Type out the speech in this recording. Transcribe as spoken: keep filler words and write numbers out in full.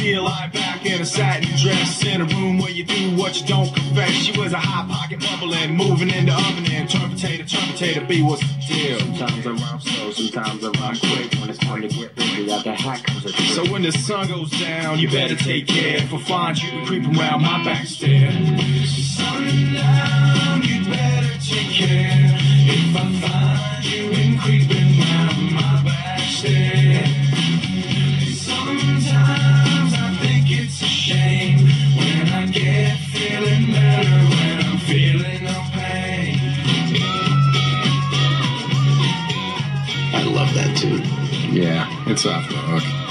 She'll lie back in a satin dress in a room where you do what you don't confess. She was a hot pocket bubbling, moving in the oven and turn potato, turn potato, B was the deal. Sometimes I rhyme slow, sometimes I rhyme quick. When it's time to get busy, out the hat comes a trick. So when the sun goes down, you better take care. If I find you creeping around my back stair. Sundown, you better take care. If I find you in creeping around my back stair. Sometimes I think it's a shame when I get feeling better, when I'm feeling no pain. I love that tune. Yeah, it's off the hook.